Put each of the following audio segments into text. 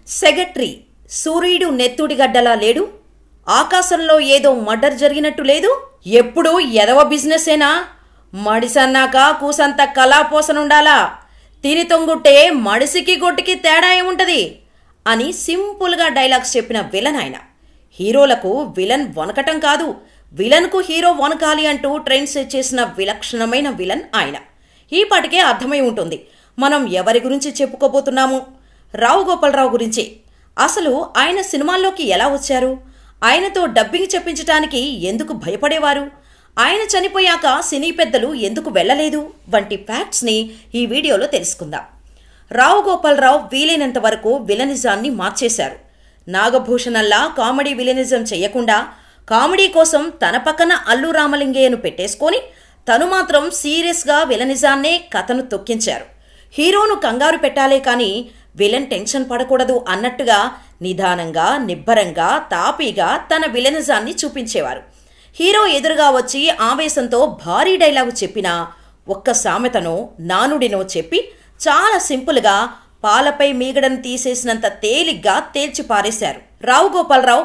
Secretary సూర్యుడు నెత్తుడిగడ్డలా లేడు, ఆకాశంలో ఏదో మర్డర్ జరిగినట్టు లేదు, ఎప్పుడూ ఎదవ బిజినెసేనా, మడిసన్నాక కూసంత కళాపోసనుండాలా, తిని తొంగుట్టే మడిసికి గొట్టికి తేడా ఏముంటది అని సింపుల్గా డైలాగ్స్ చెప్పిన విలన్ ఆయన. హీరోలకు విలన్ వనకటం కాదు, విలన్కు హీరో వనకాలి అంటూ ట్రెండ్ సెట్ చేసిన విలక్షణమైన విలన్ ఆయన. ఈ పాటికే అర్థమై ఉంటుంది మనం ఎవరి గురించి చెప్పుకోబోతున్నాము. రావు గోపాలరావు గురించి. అసలు ఆయన సినిమాల్లోకి ఎలా వచ్చారు, ఆయనతో డబ్బింగ్ చెప్పించటానికి ఎందుకు భయపడేవారు, ఆయన చనిపోయాక సినీ పెద్దలు ఎందుకు వెళ్లలేదు వంటి ఫ్యాక్ట్స్ని ఈ వీడియోలో తెలుసుకుందాం. రావు గోపాలరావు వీలైనంత వరకు విలనిజాన్ని మార్చేశారు. నాగభూషణంలా కామెడీ విలనిజం చెయ్యకుండా కామెడీ కోసం తన పక్కన అల్లు రామలింగయ్యను పెట్టేసుకొని తను మాత్రం సీరియస్గా విలనిజాన్నే కథను తొక్కించారు. హీరోను కంగారు పెట్టాలే కానీ విలన్ టెన్షన్ పడకూడదు అన్నట్టుగా నిదానంగా నిబ్బరంగా తాపీగా తన విలనిజాన్ని చూపించేవారు. హీరో ఎదురుగా వచ్చి ఆవేశంతో భారీ డైలాగు చెప్పినా ఒక్క సామెతనో నానుడినో చెప్పి చాలా సింపుల్గా పాలపై మీగడను తీసేసినంత తేలిగ్గా తేల్చి పారేశారు. రావు గోపాలరావు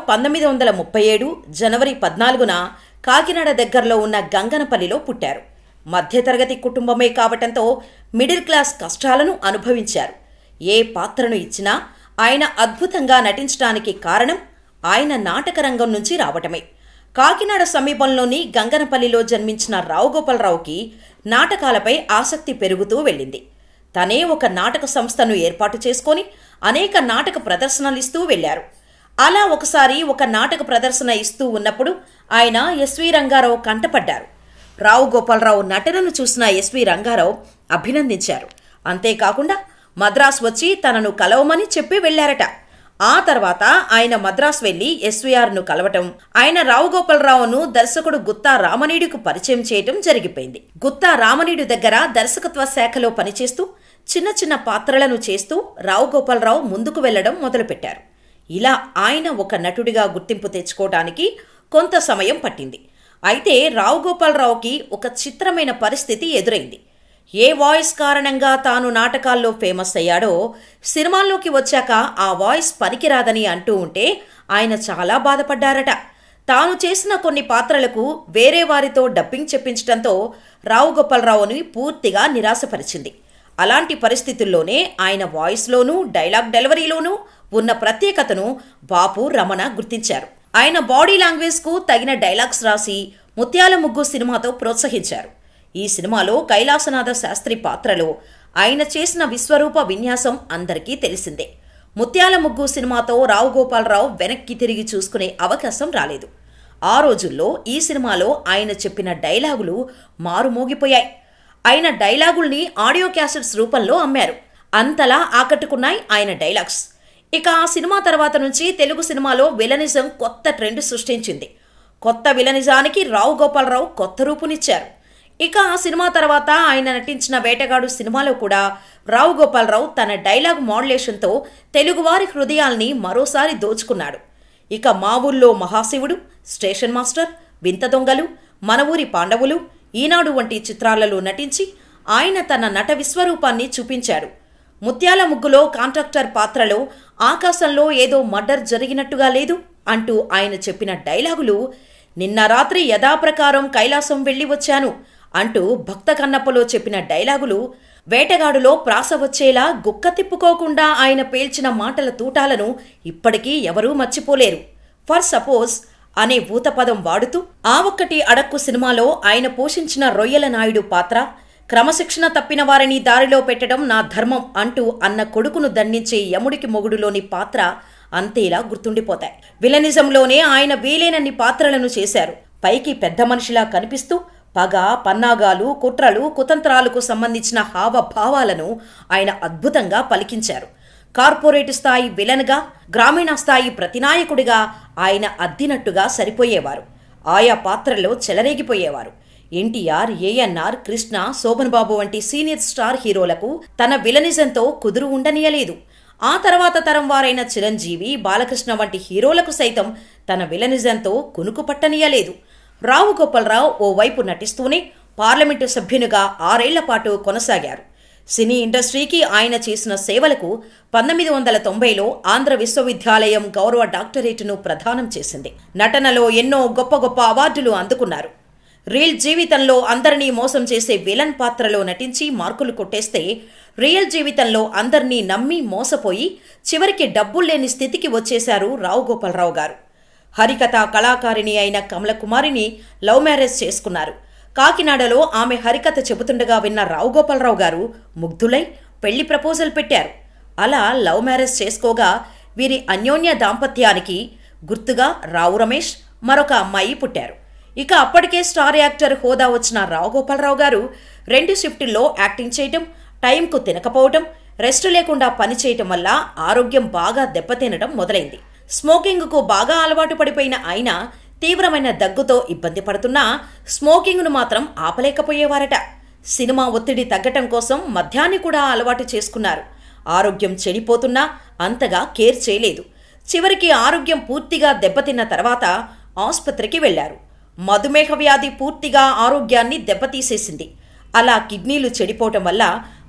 1937 జనవరి 14న కాకినాడ దగ్గరలో ఉన్న గంగనపల్లిలో పుట్టారు. మధ్యతరగతి కుటుంబమే కావటంతో మిడిల్ క్లాస్ కష్టాలను అనుభవించారు. ఏ పాత్రను ఇచ్చినా ఆయన అద్భుతంగా నటించడానికి కారణం ఆయన నాటకరంగం నుంచి రావటమే. కాకినాడ సమీపంలోని గంగనపల్లిలో జన్మించిన రావు గోపాలరావుకి నాటకాలపై ఆసక్తి పెరుగుతూ వెళ్ళింది. తనే ఒక నాటక సంస్థను ఏర్పాటు చేసుకొని అనేక నాటక ప్రదర్శనలిస్తూ వెళ్లారు. అలా ఒకసారి ఒక నాటక ప్రదర్శన ఇస్తూ ఉన్నప్పుడు ఆయన ఎస్వి రంగారావు కంటపడ్డారు. రావు గోపాలరావు నటనను చూసిన ఎస్వి రంగారావు అభినందించారు. అంతేకాకుండా మద్రాసు వచ్చి తనను కలవమని చెప్పి వెళ్లారట. ఆ తర్వాత ఆయన మద్రాసు వెళ్లి ఎస్వీఆర్ను కలవటం, ఆయన రావు గోపాలరావును దర్శకుడు గుత్తా రామనీడుకు పరిచయం చేయటం జరిగిపోయింది. గుత్తా రామనీడు దగ్గర దర్శకత్వ శాఖలో పనిచేస్తూ చిన్న చిన్న పాత్రలను చేస్తూ రావు గోపాలరావు ముందుకు వెళ్లడం మొదలుపెట్టారు. ఇలా ఆయన ఒక నటుడిగా గుర్తింపు తెచ్చుకోవడానికి కొంత సమయం పట్టింది. అయితే రావు గోపాలరావుకి ఒక చిత్రమైన పరిస్థితి ఎదురైంది. ఏ వాయిస్ కారణంగా తాను నాటకాల్లో ఫేమస్ అయ్యాడో సినిమాల్లోకి వచ్చాక ఆ వాయిస్ పనికిరాదని అంటూ ఉంటే ఆయన చాలా బాధపడ్డారట. తాను చేసిన కొన్ని పాత్రలకు వేరే వారితో డబ్బింగ్ చెప్పించడంతో రావు గోపాలరావుని పూర్తిగా నిరాశపరిచింది. అలాంటి పరిస్థితుల్లోనే ఆయన వాయిస్లోనూ డైలాగ్ డెలివరీలోనూ ఉన్న ప్రత్యేకతను బాపు రమణ గుర్తించారు. ఆయన బాడీ లాంగ్వేజ్కు తగిన డైలాగ్స్ రాసి ముత్యాల ముగ్గు సినిమాతో ప్రోత్సహించారు. ఈ సినిమాలో కైలాసనాథ శాస్త్రి పాత్రలో ఆయన చేసిన విశ్వరూప విన్యాసం అందరికీ తెలిసిందే. ముత్యాల ముగ్గు సినిమాతో రావు గోపాలరావు వెనక్కి తిరిగి చూసుకునే అవకాశం రాలేదు. ఆ రోజుల్లో ఈ సినిమాలో ఆయన చెప్పిన డైలాగులు మారుమోగిపోయాయి. ఆయన డైలాగుల్ని ఆడియో క్యాసెట్స్ రూపంలో అమ్మారు. అంతలా ఆకట్టుకున్నాయి ఆయన డైలాగ్స్. ఇక ఆ సినిమా తర్వాత నుంచి తెలుగు సినిమాలో విలనిజం కొత్త ట్రెండ్ సృష్టించింది. కొత్త విలనిజానికి రావు గోపాలరావు కొత్త రూపునిచ్చారు. ఇక ఆ సినిమా తర్వాత ఆయన నటించిన వేటగాడు సినిమాలో కూడా రావు గోపాలరావు తన డైలాగ్ మాడ్యులేషన్తో తెలుగువారి హృదయాల్ని మరోసారి దోచుకున్నాడు. ఇక మా ఊళ్ళో మహాశివుడు, స్టేషన్ మాస్టర్, వింత దొంగలు, మన ఊరి పాండవులు, ఈనాడు వంటి చిత్రాలలో నటించి ఆయన తన నట విశ్వరూపాన్ని చూపించాడు. ముత్యాల ముగ్గులో కాంట్రాక్టర్ పాత్రలో ఆకాశంలో ఏదో మర్డర్ జరిగినట్టుగా లేదు అంటూ ఆయన చెప్పిన డైలాగులు, నిన్న రాత్రి యథాప్రకారం కైలాసం వెళ్లి వచ్చాను అంటూ భక్త కన్నప్పలో చెప్పిన డైలాగులు, వేటగాడులో ప్రాస వచ్చేలా గుక్క తిప్పుకోకుండా ఆయన పేల్చిన మాటల తూటాలను ఇప్పటికీ ఎవరూ మర్చిపోలేరు. ఫర్ సపోజ్ అనే భూతపదం వాడుతూ ఆ ఒక్కటి అడక్కు సినిమాలో ఆయన పోషించిన రొయ్యల నాయుడు పాత్ర, క్రమశిక్షణ తప్పిన వారిని దారిలో పెట్టడం నా ధర్మం అంటూ అన్న కొడుకును దండించే యముడికి మొగుడులోని పాత్ర అంతేలా గుర్తుండిపోతాయి. విలనిజంలోనే ఆయన వీలైనన్ని పాత్రలను చేశారు. పైకి పెద్ద మనిషిలా కనిపిస్తూ పగ, పన్నాగాలు, కుట్రలు, కుతంత్రాలకు సంబంధించిన హావభావాలను ఆయన అద్భుతంగా పలికించారు. కార్పొరేట్ స్థాయి విలన్గా, గ్రామీణ స్థాయి ప్రతినాయకుడిగా ఆయన అద్దినట్టుగా సరిపోయేవారు. ఆయా పాత్రల్లో చెలరేగిపోయేవారు. ఎన్టీఆర్, ఏఎన్ఆర్, కృష్ణ, శోభన్ బాబు వంటి సీనియర్ స్టార్ హీరోలకు తన విలనిజంతో కుదురు ఉండనీయలేదు. ఆ తర్వాత తరం వారైన చిరంజీవి, బాలకృష్ణ వంటి హీరోలకు సైతం తన విలనిజంతో కునుకు పట్టనీయలేదు. రావు గోపాలరావు ఓవైపు నటిస్తూనే పార్లమెంటు సభ్యునిగా 6 ఏళ్ల పాటు కొనసాగారు. సినీ ఇండస్ట్రీకి ఆయన చేసిన సేవలకు 1990లో ఆంధ్ర విశ్వవిద్యాలయం గౌరవ డాక్టరేటును ప్రదానం చేసింది. నటనలో ఎన్నో గొప్ప గొప్ప అవార్డులు అందుకున్నారు. రియల్ జీవితంలో అందరినీ మోసం చేసే విలన్ పాత్రలో నటించి మార్కులు కొట్టేస్తే, రియల్ జీవితంలో అందరినీ నమ్మి మోసపోయి చివరికి డబ్బుల్లేని స్థితికి వచ్చేశారు రావు గోపాలరావు గారు. హరికథ కళాకారిణి అయిన కమలకుమారిని లవ్ మ్యారేజ్ చేసుకున్నారు. కాకినాడలో ఆమె హరికథ చెబుతుండగా విన్న రావు గోపాలరావు గారు ముగ్ధులై పెళ్లి ప్రపోజల్ పెట్టారు. అలా లవ్ మ్యారేజ్ చేసుకోగా వీరి అన్యోన్య దాంపత్యానికి గుర్తుగా రావు రమేష్ మరొక అమ్మాయి పుట్టారు. ఇక అప్పటికే స్టార్ యాక్టర్ హోదా వచ్చిన రావు గోపాలరావు గారు 2 షిఫ్టుల్లో యాక్టింగ్ చేయటం, టైంకు తినకపోవటం, రెస్ట్ లేకుండా పనిచేయటం వల్ల ఆరోగ్యం బాగా దెబ్బతినడం మొదలైంది. స్మోకింగ్కు బాగా అలవాటు పడిపోయిన ఆయన తీవ్రమైన దగ్గుతో ఇబ్బంది పడుతున్నా స్మోకింగ్ను మాత్రం ఆపలేకపోయేవారట. సినిమా ఒత్తిడి తగ్గటం కోసం మద్యాన్ని కూడా అలవాటు చేసుకున్నారు. ఆరోగ్యం చెడిపోతున్నా అంతగా కేర్ చేయలేదు. చివరికి ఆరోగ్యం పూర్తిగా దెబ్బతిన్న తర్వాత ఆసుపత్రికి వెళ్లారు. మధుమేహ వ్యాధి పూర్తిగా ఆరోగ్యాన్ని దెబ్బతీసేసింది. అలా కిడ్నీలు చెడిపోవటం వల్ల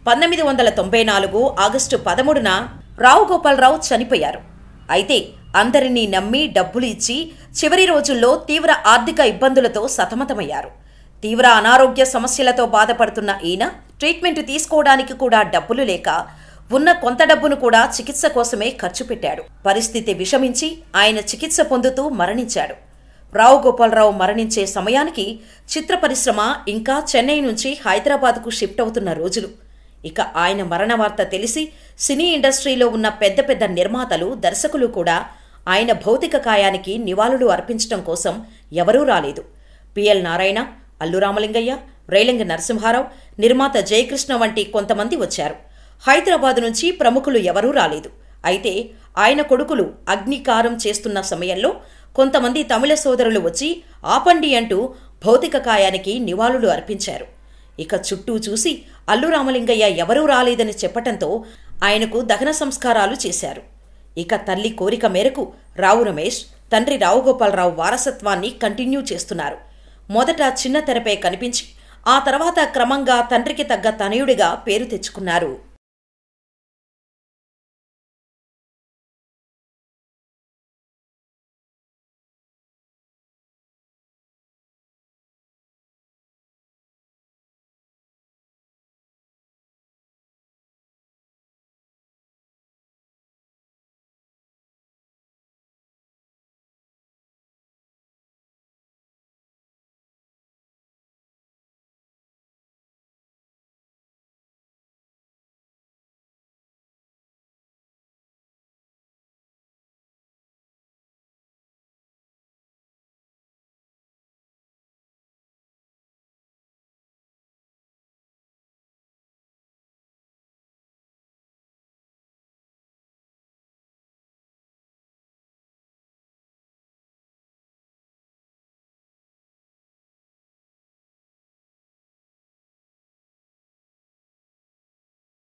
1994 ఆగస్టు 13న రావు గోపాలరావు చనిపోయారు. అయితే అందరినీ నమ్మి డబ్బులు ఇచ్చి చివరి రోజుల్లో తీవ్ర ఆర్థిక ఇబ్బందులతో సతమతమయ్యారు. తీవ్ర అనారోగ్య సమస్యలతో బాధపడుతున్న ఈయన ట్రీట్మెంట్ తీసుకోవడానికి కూడా డబ్బులు లేక ఉన్న కొంత డబ్బును కూడా చికిత్స కోసమే ఖర్చు పెట్టాడు. పరిస్థితి విషమించి ఆయన చికిత్స పొందుతూ మరణించాడు. రావు గోపాలరావు మరణించే సమయానికి చిత్ర పరిశ్రమ ఇంకా చెన్నై నుంచి హైదరాబాద్కు షిఫ్ట్ అవుతున్న రోజులు. ఇక ఆయన మరణ వార్త తెలిసి సినీ ఇండస్ట్రీలో ఉన్న పెద్ద పెద్ద నిర్మాతలు, దర్శకులు కూడా ఆయన భౌతిక కాయానికి నివాళులు అర్పించడం కోసం ఎవరూ రాలేదు. పిఎల్ నారాయణ, అల్లు రామలింగయ్య, రేలంగి నరసింహారావు, నిర్మాత జయకృష్ణ వంటి కొంతమంది వచ్చారు. హైదరాబాద్ నుంచి ప్రముఖులు ఎవరూ రాలేదు. అయితే ఆయన కొడుకులు అగ్నికారం చేస్తున్న సమయంలో కొంతమంది తమిళ సోదరులు వచ్చి ఆపండి అంటూ భౌతిక కాయానికి నివాళులు అర్పించారు. ఇక చుట్టూ చూసి అల్లు రామలింగయ్య ఎవరూ రాలేదని చెప్పటంతో ఆయనకు దహన సంస్కారాలు చేశారు. ఇక తల్లి కోరిక మేరకు రావు రమేష్ తండ్రి రావు గోపాలరావు వారసత్వాన్ని కంటిన్యూ చేస్తున్నారు. మొదట చిన్న తెరపై కనిపించి ఆ తర్వాత క్రమంగా తండ్రికి తగ్గ తనయుడిగా పేరు తెచ్చుకున్నారు.